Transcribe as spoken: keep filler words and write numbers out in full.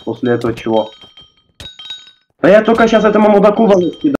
После этого чего? А я только сейчас этому мудаку волос кидал.